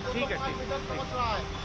ठीक है।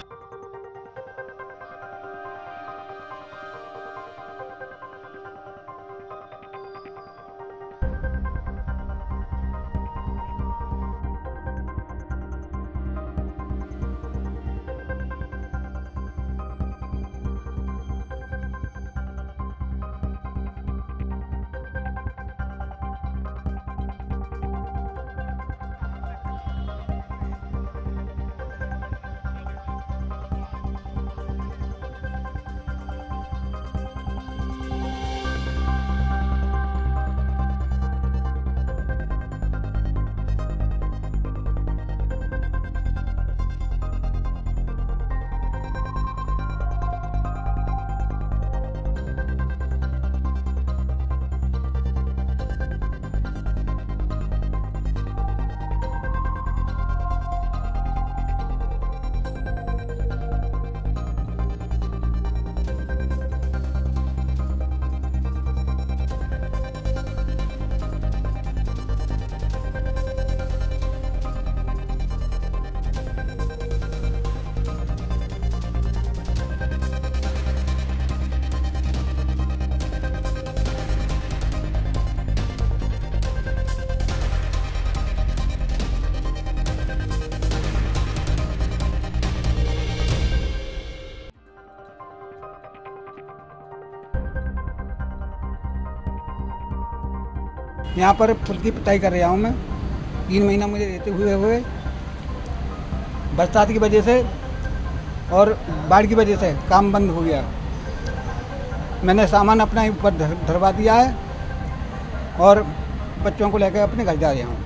यहाँ पर फुल की पिटाई कर रहा हूँ मैं। 3 महीना मुझे रहते हुए बरसात की वजह से और बाढ़ की वजह से काम बंद हो गया। मैंने सामान अपना ऊपर धरवा दिया है और बच्चों को लेकर अपने घर जा रहा हूँ।